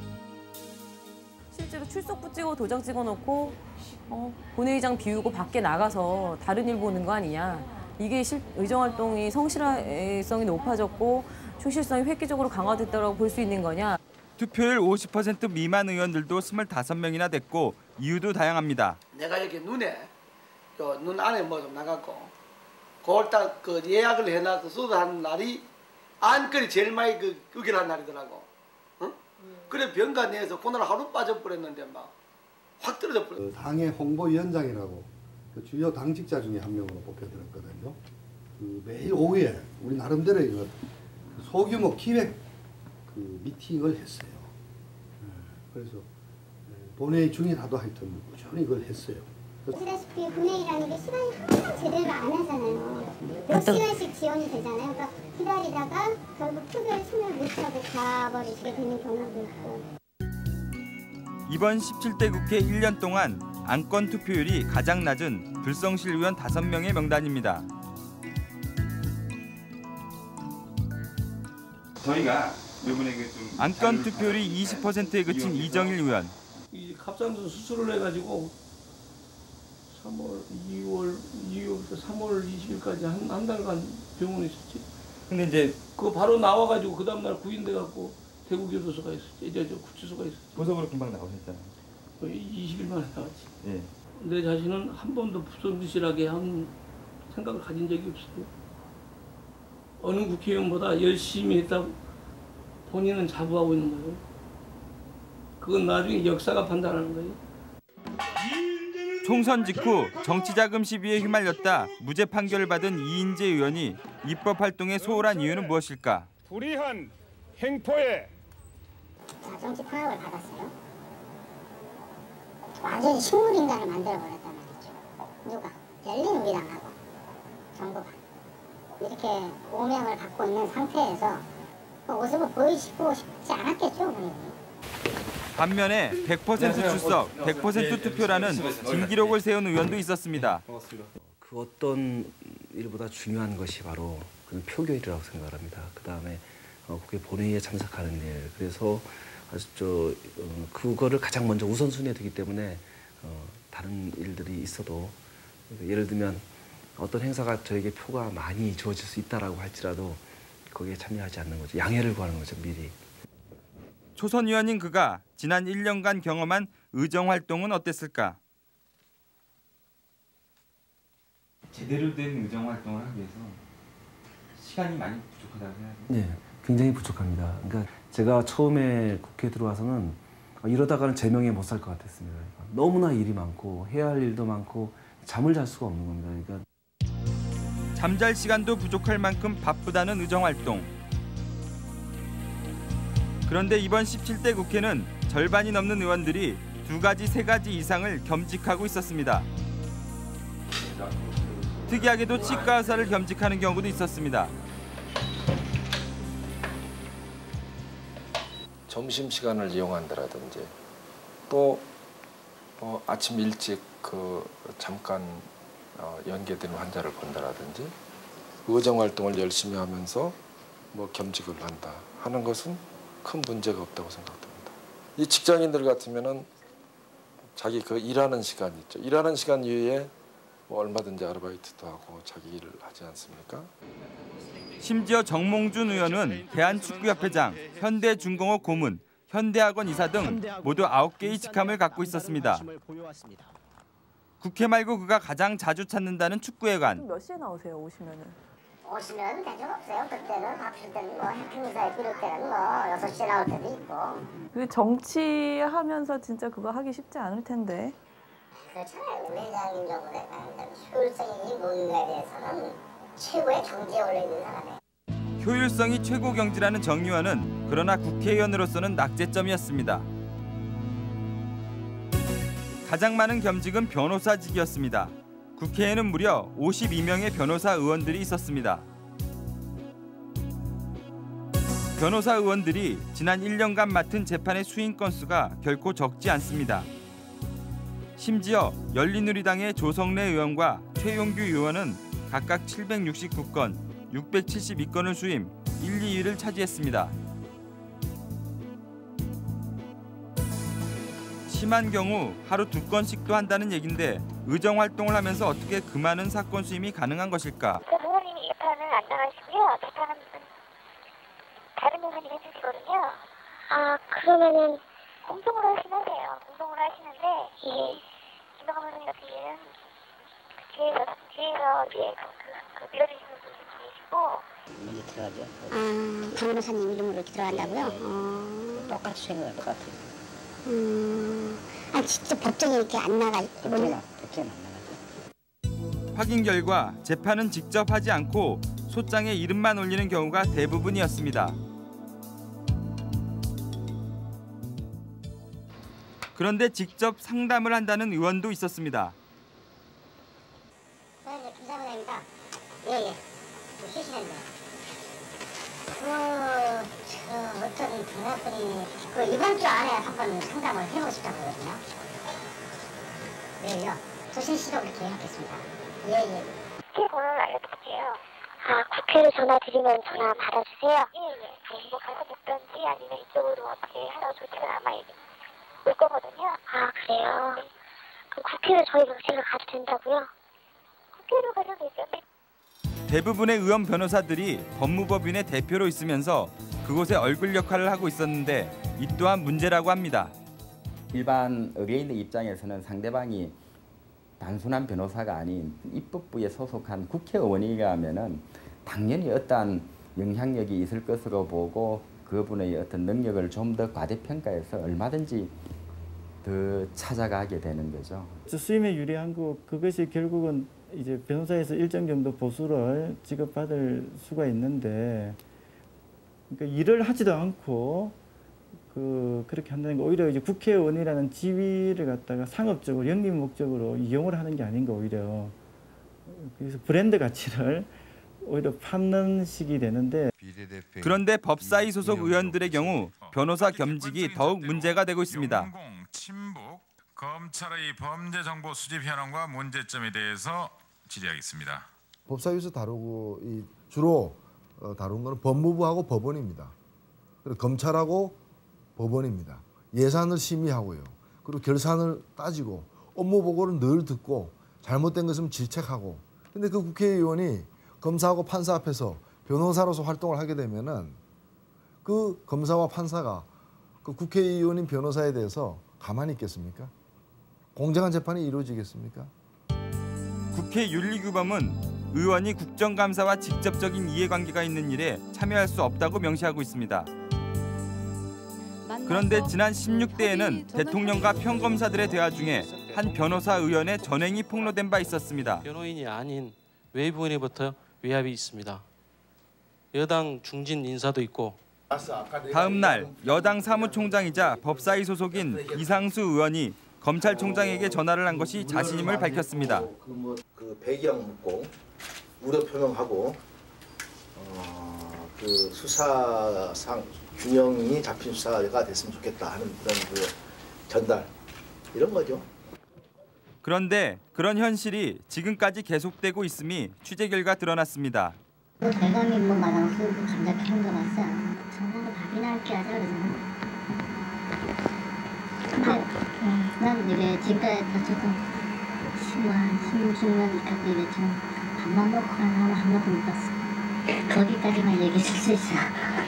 실제로 출석부 찍고 도장 찍어놓고 본회의장 비우고 밖에 나가서 다른 일 보는 거 아니냐. 이게 의정활동이 성실성이 높아졌고 충실성이 획기적으로 강화됐다고 볼 수 있는 거냐. 투표율 50% 미만 의원들도 25명이나 됐고 이유도 다양합니다. 내가 이렇게 눈 안에 뭐 좀 나갔고 그걸 딱 그 예약을 해놔서 수도한 날이 안건이 제일 많이 의결한 날이더라고. 응? 그래 병가 내에서 그날 하루 빠져버렸는데 막 확 떨어져 버렸어. 당의 홍보위원장이라고 그 주요 당직자 중에 한 명으로 뽑혀들었거든요. 매일 오후에 우리 나름대로 이거 소규모 기획 미팅을 했어요. 그래서 본회의 중이라도 하여튼 꾸준히 이걸 했어요. 아시다시피 본회의라는 게 시간이 항상 제대로 안 하잖아요. 몇 시간씩 지연이 되잖아요. 그러니까 기다리다가 결국 투표에 참여를 못하고 가버리게 되는 경우도 있고. 이번 17대 국회 1년 동안 안건 투표율이 가장 낮은 불성실 의원 5명의 명단입니다. 저희가 이번에 안건 투표율이 20%에 그친 이정일 의원. 이 갑상선 수술을 해가지고 2월부터 3월 20일까지 한 달간 병원에 있었지. 근데 이제 그거 바로 나와가지고 그 다음날 구인돼갖고 대구 교도소가 있었지. 이제 구치소가 있었지. 보석으로 금방 나오셨잖아요. 20일 만에 나왔지. 예. 내 자신은 한 번도 부성실하게 한 생각을 가진 적이 없어요. 어느 국회의원보다 열심히 했다고 본인은 자부하고 있는 거예요. 그건 나중에 역사가 판단하는 거예요. 총선 직후 정치자금 시비에 휘말렸다 무죄 판결을 받은 이인재 의원이 입법 활동에 소홀한 이유는 무엇일까? 불의한 행포에 정치 탄압을 받았어요. 완전히 식물인간을 만들어버렸단 말이죠. 누가? 열린우리당하고 정부가 이렇게 오명을 갖고 있는 상태에서 그 모습을 보이시고 싶지 않았겠죠. 반면에 100% 출석, 100% 투표라는 진기록을 세운 의원도 있었습니다. 그 어떤 일보다 중요한 것이 바로 그 표결이라고 생각을 합니다. 그다음에 국회 본회의에 참석하는 일. 그래서 그거를 가장 먼저 우선순위에 두기 때문에 다른 일들이 있어도 예를 들면 어떤 행사가 저에게 표가 많이 주어질 수 있다라고 할지라도 거기에 참여하지 않는 거죠. 양해를 구하는 거죠, 미리. 초선 의원인 그가 지난 1년간 경험한 의정 활동은 어땠을까? 제대로 된 의정 활동을 하기 위해서 시간이 많이 부족하다고 생각해요. 네, 굉장히 부족합니다. 그러니까 제가 처음에 국회에 들어와서는 이러다가는 제명에 못 살 것 같았습니다. 너무나 일이 많고 해야 할 일도 많고 잠을 잘 수가 없는 겁니다. 그러니까 잠잘 시간도 부족할 만큼 바쁘다는 의정 활동. 그런데 이번 17대 국회는 절반이 넘는 의원들이 2가지, 3가지 이상을 겸직하고 있었습니다. 특이하게도 치과 의사를 겸직하는 경우도 있었습니다. 점심시간을 이용한다라든지 또 아침 일찍 잠깐 연계된 환자를 본다라든지 의정 활동을 열심히 하면서 뭐 겸직을 한다 하는 것은 큰 문제가 없다고 생각됩니다. 이 직장인들 같으면은 자기 그 일하는 시간 있죠. 일하는 시간 이외에 뭐 얼마든지 아르바이트도 하고 자기 일을 하지 않습니까? 심지어 정몽준 의원은 대한축구협회장, 현대중공업 고문, 현대학원 이사 등 모두 9개의 직함을 갖고 있었습니다. 국회 말고 그가 가장 자주 찾는다는 축구회관. 몇 시에 나오세요, 오시면은? 오시면 대중 없어요. 그때는 바쁠 때는 뭐 행사에 비를 때는 뭐 6시에 나올 때도 있고. 그 정치하면서 진짜 그거 하기 쉽지 않을 텐데. 그렇잖아요. 우리 회장님 경우에 효율성이 뭔가에 대해서는 최고의 경지에 올라있는 사람이에요. 효율성이 최고 경지라는 정 의원은 그러나 국회의원으로서는 낙제점이었습니다. 가장 많은 겸직은 변호사직이었습니다. 국회에는 무려 52명의 변호사 의원들이 있었습니다. 변호사 의원들이 지난 1년간 맡은 재판의 수인 건수가 결코 적지 않습니다. 심지어 열린우리당의 조성래 의원과 최용규 의원은 각각 769건, 672건을 수임 1, 2위를 차지했습니다. 심한 경우 하루 2건씩도 한다는 얘긴데 의정 활동을 하면서 어떻게 그 많은 사건 수임이 가능한 것일까? 변호사님이 재판을 안 나가시고요. 재판은 다른 변호사님이 해주시거든요. 아, 그러면은 공동으로 하시면서요. 공동으로 하시는데 이 김병관 변호사님 같은 경우는 뒤에서 밀어주시는 분이 계시고. 이렇게 들어가죠. 변호사님 이름으로 들어간다고요? 똑같이 생각해요. 똑같아요. 직접 법정에 이렇게 안 나갈 법정에 안 나가죠. 확인 결과 재판은 직접 하지 않고 소장에 이름만 올리는 경우가 대부분이었습니다. 그런데 직접 상담을 한다는 의원도 있었습니다. 네, 김사부장입니다. 예. 쉬시는데. 어떤 변호사분이 이번 주 안에 한번 상담을 해보고 싶다고 그러거든요. 네요. 조신시로 그렇게 해놓겠습니다. 예. 국회 번호를 알려드릴게요. 아, 국회로 전화 드리면 전화 받아주세요? 예. 뭐 가서 뵙던지 아니면 이쪽으로 어떻게 하라고 조치가 아마 올 거거든요. 아, 그래요? 그 국회로 저희 제가 가도 된다고요? 국회로 가도 되죠. 대부분의 의원 변호사들이 법무법인의 대표로 있으면서 그곳에 얼굴 역할을 하고 있었는데 이 또한 문제라고 합니다. 일반 의뢰인의 입장에서는 상대방이 단순한 변호사가 아닌 입법부에 소속한 국회의원이라 하면은 당연히 어떠한 영향력이 있을 것으로 보고 그분의 어떤 능력을 좀 더 과대평가해서 얼마든지 더 찾아가게 되는 거죠. 수임에 유리한 거 그것이 결국은 이제 변호사에서 일정 정도 보수를 지급받을 수가 있는데 그러니까 일을 하지도 않고 그렇게 한다는 거 오히려 이제 국회의원이라는 지위를 갖다가 상업적으로 영리 목적으로 이용을 하는 게 아닌가 오히려 그래서 브랜드 가치를 오히려 팜는 식이 되는데 그런데 법사위 소속 의원들의 경우 변호사 겸직이 더욱 문제가 되고 있습니다. 친북 검찰의 범죄 정보 수집 현황과 문제점에 대해서 질의하겠습니다. 법사위에서 다루고 주로 다룬 것은 법무부하고 법원입니다. 그리고 검찰하고 법원입니다. 예산을 심의하고요. 그리고 결산을 따지고 업무 보고를 늘 듣고 잘못된 것은 질책하고. 근데 그 국회의원이 검사하고 판사 앞에서 변호사로서 활동을 하게 되면은 그 검사와 판사가 그 국회의원인 변호사에 대해서 가만히 있겠습니까? 공정한 재판이 이루어지겠습니까? 국회 윤리규범은 의원이 국정감사와 직접적인 이해관계가 있는 일에 참여할 수 없다고 명시하고 있습니다. 그런데 지난 16대에는 대통령과 평검사들의 대화 중에 한 변호사 의원의 전행이 폭로된 바 있었습니다. 변호인이 아닌 외부인으로부터 외압이 있습니다. 여당 중진 인사도 있고. 다음 날 여당 사무총장이자 법사위 소속인 이상수 의원이 검찰총장에게 전화를 한 것이 자신임을 밝혔습니다. 그 배경 묻고 우려 표명하고 그 수사상 균형이 잡힌 수사가 됐으면 좋겠다 하는 그런 그 전달 이런 거죠. 그런데 그런 현실이 지금까지 계속되고 있음이 취재 결과 드러났습니다. 대감이 뭐 마당수 감자 캐는 거 봤어. 저는 밥이나 할게 하자 그래서. 근데 난 이래 지금까지 다 조금 16년 갖고 이래 좀 밥만 먹고 하면 한 번도 못 봤어. 거기까지만 얘기해 줄 수 있어.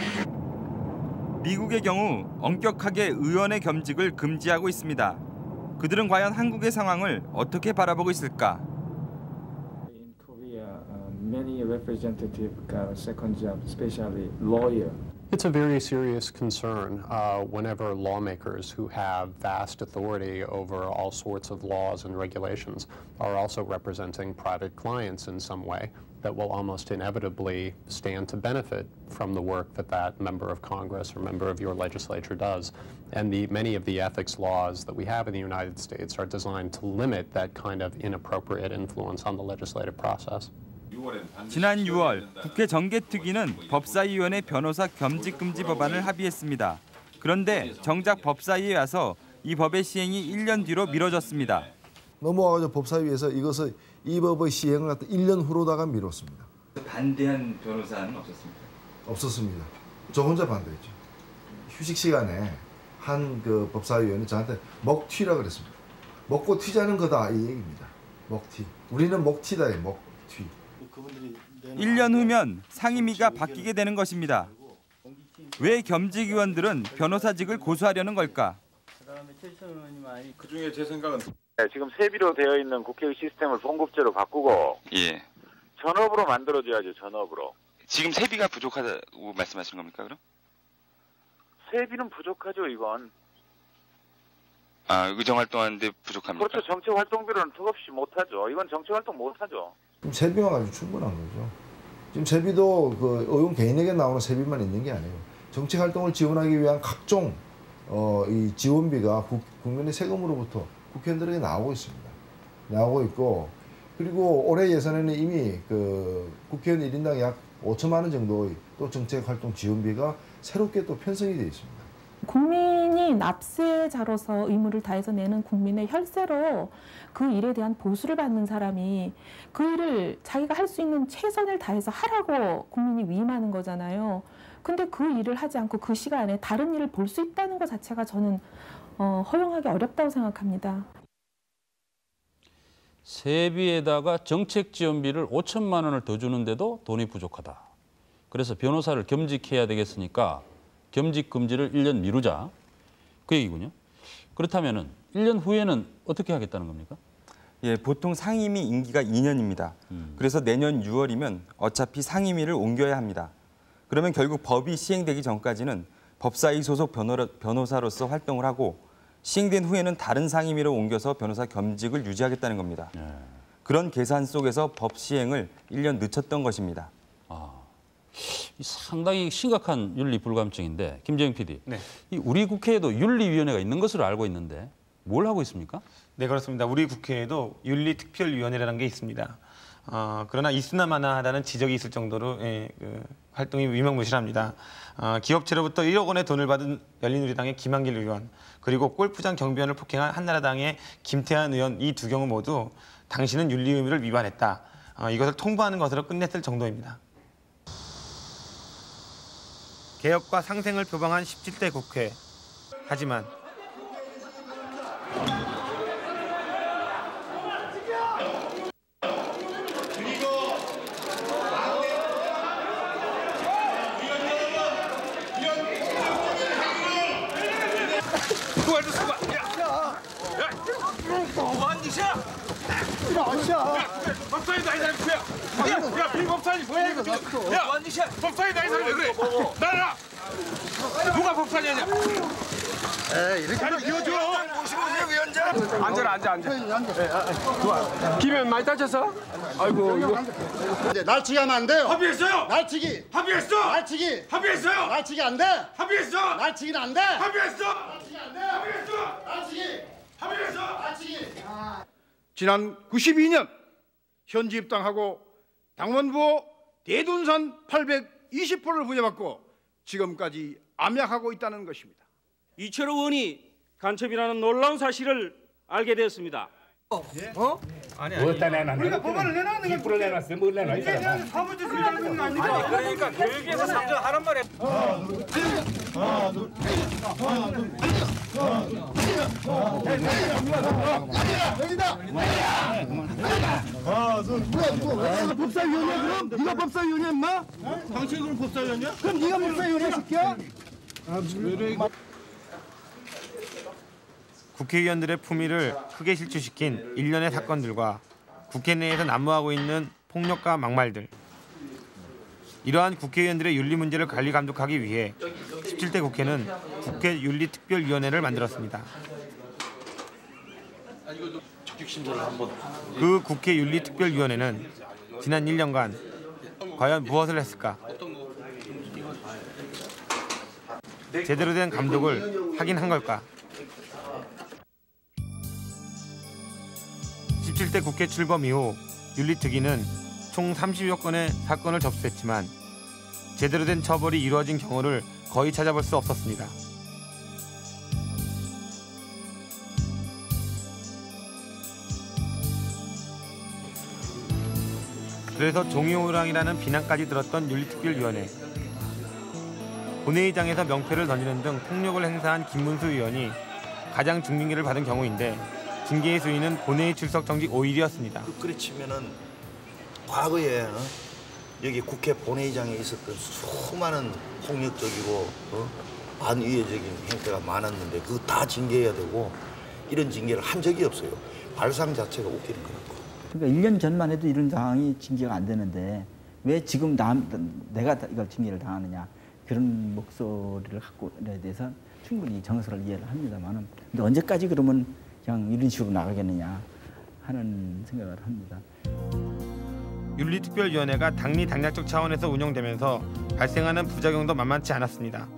미국의 경우 엄격하게 의원의 겸직을 금지하고 있습니다. 그들은 과연 한국의 상황을 어떻게 바라보고 있을까? In Korea, many representative got a second job, especially lawyer. It's a very serious concern whenever lawmakers who have vast authority over all sorts of laws and regulations are also representing private clients in some way that will almost inevitably stand to benefit from the work that that member of Congress or member of your legislature does. And many of the ethics laws that we have in the United States are designed to limit that kind of inappropriate influence on the legislative process. 지난 6월 국회 정개특위는 법사위원회 변호사 겸직 금지 법안을 합의했습니다. 그런데 정작 법사위에 와서 이 법의 시행이 1년 뒤로 미뤄졌습니다. 넘어와가지고 법사위에서 이 법의 시행을 갖다 1년 후로다가 미뤘습니다. 반대한 변호사는 없었습니까? 없었습니다. 저 혼자 반대했죠. 휴식 시간에 한 그 법사위원이 저한테 먹튀라 그랬습니다. 먹고 튀자는 거다 이 얘기입니다. 먹튀. 우리는 먹튀다 먹튀. 1년 후면 상임위가 바뀌게 되는 것입니다. 왜 겸직 의원들은 변호사직을 고수하려는 걸까? 그중에 제 생각은 지금 세비로 되어 있는 국회의 시스템을 봉급제로 바꾸고 전업으로 만들어줘야죠. 전업으로. 지금 세비가 부족하다고 말씀하시는 겁니까 그럼? 세비는 부족하죠 이건. 아 의정활동하는데 부족합니까? 그렇죠. 정치활동비로는 턱없이 못하죠. 이건 정치활동 못하죠. 지금 세비만 가지고 충분한 거죠. 지금 세비도 그 의원 개인에게 나오는 세비만 있는 게 아니에요. 정치 활동을 지원하기 위한 각종 이 지원비가 국민의 세금으로부터 국회의원들에게 나오고 있습니다. 나오고 있고 그리고 올해 예산에는 이미 그 국회의원 1인당 약 5천만 원 정도의 또 정책 활동 지원비가 새롭게 또 편성이 되어 있습니다. 국민이 납세자로서 의무를 다해서 내는 국민의 혈세로 그 일에 대한 보수를 받는 사람이 그 일을 자기가 할 수 있는 최선을 다해서 하라고 국민이 위임하는 거잖아요. 근데 그 일을 하지 않고 그 시간에 다른 일을 볼 수 있다는 것 자체가 저는 허용하기 어렵다고 생각합니다. 세비에다가 정책 지원비를 5천만 원을 더 주는데도 돈이 부족하다. 그래서 변호사를 겸직해야 되겠으니까 겸직 금지를 1년 미루자. 그 얘기군요. 그렇다면은 1년 후에는 어떻게 하겠다는 겁니까? 예, 보통 상임위 임기가 2년입니다. 그래서 내년 6월이면 어차피 상임위를 옮겨야 합니다. 그러면 결국 법이 시행되기 전까지는 법사위 소속 변호사로서 활동을 하고 시행된 후에는 다른 상임위로 옮겨서 변호사 겸직을 유지하겠다는 겁니다. 그런 계산 속에서 법 시행을 1년 늦췄던 것입니다. 상당히 심각한 윤리 불감증인데 김재영 PD, 우리 국회에도 윤리위원회가 있는 것으로 알고 있는데 뭘 하고 있습니까? 네, 그렇습니다. 우리 국회에도 윤리특별위원회라는 게 있습니다. 그러나 있으나마나하다는 지적이 있을 정도로 그 활동이 위명무실합니다. 기업체로부터 1억 원의 돈을 받은 열린우리당의 김한길 의원, 그리고 골프장 경비원을 폭행한 한나라당의 김태한 의원, 이 두 경우 모두 당신은 윤리 의무를 위반했다. 이것을 통보하는 것으로 끝냈을 정도입니다. 개혁과 상생을 표방한 17대 국회. 하지만 법사위 나이 사람 누구야? 야, 비법사위 뭐야 이거? 야, 법사위 나이 사람 왜 그래? 나라! 누가 법사위냐? 에이, 이렇게 자리 비워줘! 모시고 오세요, 위원장! 앉아. 좋아. 김현 많이 다쳤어? 아이고, 이거. 날치기 하면 안 돼요. 합의했어요! 날치기! 합의했어! 날치기! 합의했어요! 날치기 안 돼! 합의했어! 날치기는 안 돼! 합의했어! 날치기 안 돼! 합의했어! 날치기! 합의했어! 날치기! 지난 92년 현지 입당하고 당원부 대둔산 820호를 부여받고 지금까지 암약하고 있다는 것입니다. 이철호 의원이 간첩이라는 놀라운 사실을 알게 되었습니다. 어? 아니. 어디다 내놨냐? 우리가 법안을 내놨는 건 기부를 내놨어요. 뭘 내놔? 이게 사무처에서 일하는 건 아니고. 아니 그러니까 교육에서 상정하란 말이야. 법사위원이야 그럼? 네가 법사위원이야 임마? 당신이 그럼 법사위원이야? 그럼 네가 법사위원이야 새끼야? 국회의원들의 품위를 크게 실추시킨 일련의 사건들과 국회 내에서 난무하고 있는 폭력과 막말들. 이러한 국회의원들의 윤리 문제를 관리 감독하기 위해 17대 국회는 국회윤리특별위원회를 만들었습니다. 그 국회윤리특별위원회는 지난 1년간 과연 무엇을 했을까? 제대로 된 감독을 하긴 한 걸까? 17대 국회 출범 이후 윤리특위는 총 30여 건의 사건을 접수했지만 제대로 된 처벌이 이루어진 경우를 거의 찾아볼 수 없었습니다. 그래서 종이호랑이라는 비난까지 들었던 윤리특별위원회. 본회의장에서 명패를 던지는 등 폭력을 행사한 김문수 의원이 가장 중징계를 받은 경우인데 징계의 수위는 본회의 출석 정지 5일이었습니다. 그래 치면은 과거에 여기 국회 본회의장에 있었던 수많은 폭력적이고 반의회적인 행태가 많았는데 그거 다 징계해야 되고 이런 징계를 한 적이 없어요. 발상 자체가 웃기는 거라고. 그러니까 1년 전만 해도 이런 상황이 징계가 안 되는데 왜 지금 내가 이걸 징계를 당하느냐 그런 목소리를 갖고에 대해서 충분히 정서를 이해를 합니다만은 근데 언제까지 그러면 그냥 이런 식으로 나가겠느냐 하는 생각을 합니다. 윤리특별위원회가 당리당략적 차원에서 운영되면서 발생하는 부작용도 만만치 않았습니다.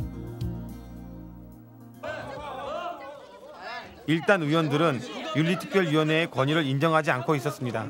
일단 의원들은 윤리특별위원회의 권위를 인정하지 않고 있었습니다.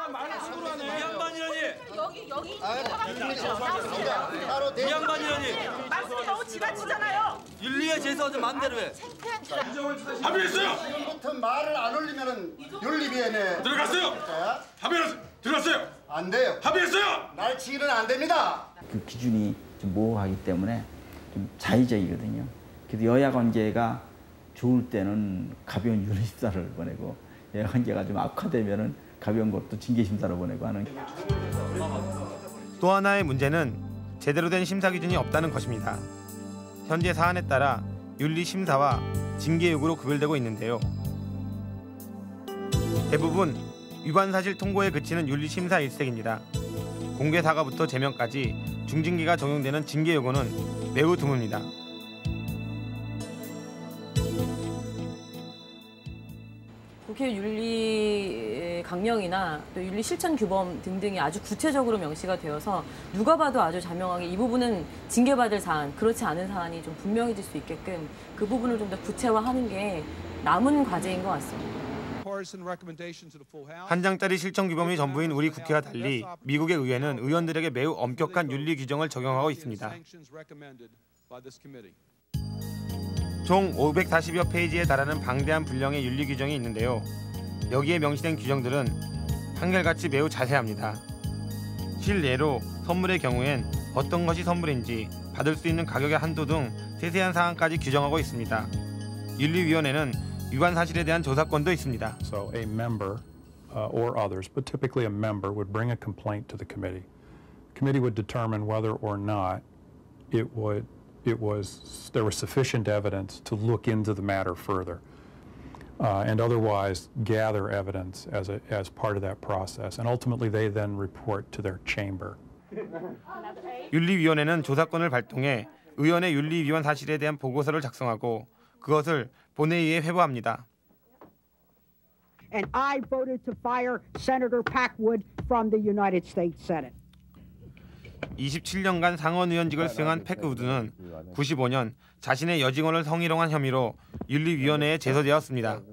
이 양반이라니 말씀이 너무 지나치잖아요. 윤리에 제소하지 마음대로 해. 합의했어요. 지금부터 말을 안 올리면은 윤리위원회 들어갔어요. 들어갔어요. 안 돼요. 합의했어요. 날치기는 안 됩니다. 그 기준이 좀 모호하기 때문에 좀 자의적이거든요. 그래서 여야 관계가 좋을 때는 가벼운 윤리 심사를 보내고 여야 관계가 좀 악화되면은 가벼운 것도 징계 심사로 보내고 하는. 또 하나의 문제는 제대로 된 심사 기준이 없다는 것입니다. 현재 사안에 따라 윤리 심사와 징계 요구로 구별되고 있는데요. 대부분 위반 사실 통보에 그치는 윤리 심사 일색입니다. 공개 사과부터 제명까지 중징계가 적용되는 징계 요구는 매우 드뭅니다. 국회 윤리 강령이나 또 윤리 실천 규범 등등이 아주 구체적으로 명시가 되어서 누가 봐도 아주 자명하게 이 부분은 징계받을 사안, 그렇지 않은 사안이 좀 분명해질 수 있게끔 그 부분을 좀 더 구체화하는 게 남은 과제인 것 같습니다. 한 장짜리 실천 규범이 전부인 우리 국회와 달리 미국의 의회는 의원들에게 매우 엄격한 윤리 규정을 적용하고 있습니다. 총 540여 페이지에 달하는 방대한 분량의 윤리 규정이 있는데요. 여기에 명시된 규정들은 한결같이 매우 자세합니다. 실례로 선물의 경우엔 어떤 것이 선물인지 받을 수 있는 가격의 한도 등 세세한 사항까지 규정하고 있습니다. 윤리위원회는 위반 사실에 대한 조사권도 있습니다. So a member or others, but typically a member would bring a complaint to the committee. The committee would determine whether or not there was sufficient evidence to look into the matter further, and otherwise gather evidence as part of that process. And ultimately, they then report to their chamber. 윤리위원회는 조사권을 발동해 의원의 윤리 위반 사실에 대한 보고서를 작성하고 그것을 본회의에 회부합니다. And I voted to fire Senator Packwood from the United States Senate. 27년간 상원 의원직을 수행한 패크우드는 95년 자신의 여직원을 성희롱한 혐의로 윤리위원회에 제소되었습니다.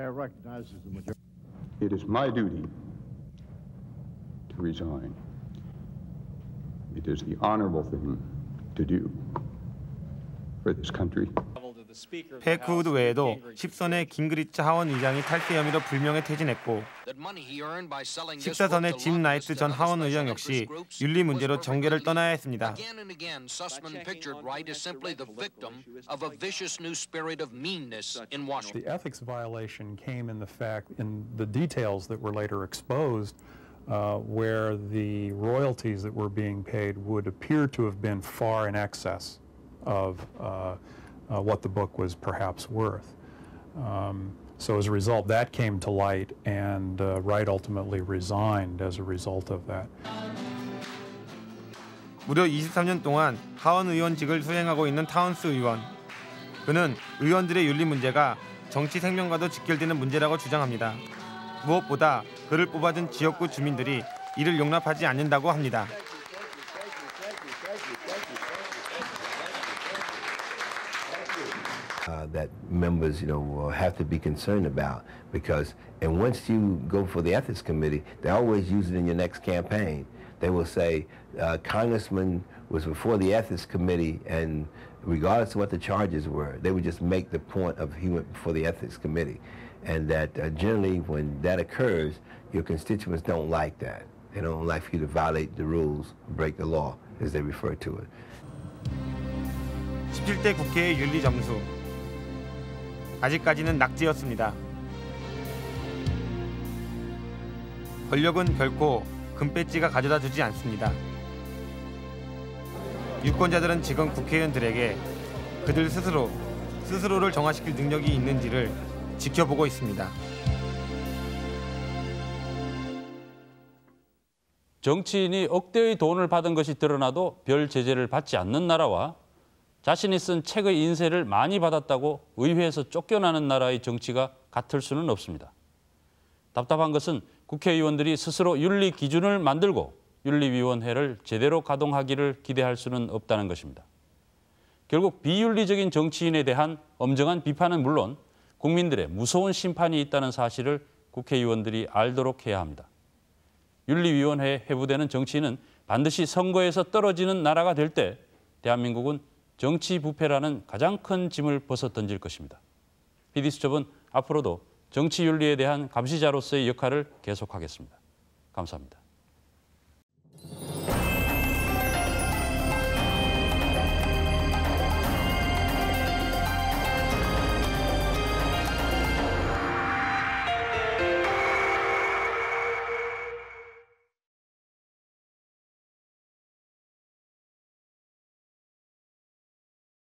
It is my duty to resign. It is the honorable thing to do for this country. 패크우드 외에도 10선의 깅그리치 하원 의장이 탈세 혐의로 불명예 퇴진했고 14선의 짐 라이트 전 하원 의장 역시 윤리 문제로 정계를 떠나야 했습니다. The ethics violation came in the details that were later exposed, where the royalties that were being paid would appear to have been far in excess of what the book was perhaps worth. So as a result, that came to light, and Wright ultimately resigned as a result of that. 무려 23년 동안 하원 의원직을 수행하고 있는 타운스 의원. 그는 의원들의 윤리 문제가 정치 생명과도 직결되는 문제라고 주장합니다. 무엇보다 그를 뽑아준 지역구 주민들이 이를 용납하지 않는다고 합니다. That members, will have to be concerned about, because, and once you go for the ethics committee, they always use it in your next campaign. They will say, Congressman was before the ethics committee, and regardless of what the charges were, they would just make the point of he went before the ethics committee. And that generally when that occurs, your constituents don't like that. They don't like for you to violate the rules, break the law, as they refer to it. 17대 국회의 윤리 점수. 아직까지는 낙지였습니다. 권력은 결코 금배지가 가져다 주지 않습니다. 유권자들은 지금 국회의원들에게 그들 스스로를 정화시킬 능력이 있는지를 지켜보고 있습니다. 정치인이 억대의 돈을 받은 것이 드러나도 별 제재를 받지 않는 나라와 자신이 쓴 책의 인세를 많이 받았다고 의회에서 쫓겨나는 나라의 정치가 같을 수는 없습니다. 답답한 것은 국회의원들이 스스로 윤리 기준을 만들고 윤리위원회를 제대로 가동하기를 기대할 수는 없다는 것입니다. 결국 비윤리적인 정치인에 대한 엄정한 비판은 물론 국민들의 무서운 심판이 있다는 사실을 국회의원들이 알도록 해야 합니다. 윤리위원회에 회부되는 정치인은 반드시 선거에서 떨어지는 나라가 될 때 대한민국은 정치 부패라는 가장 큰 짐을 벗어던질 것입니다. PD수첩은 앞으로도 정치 윤리에 대한 감시자로서의 역할을 계속하겠습니다. 감사합니다.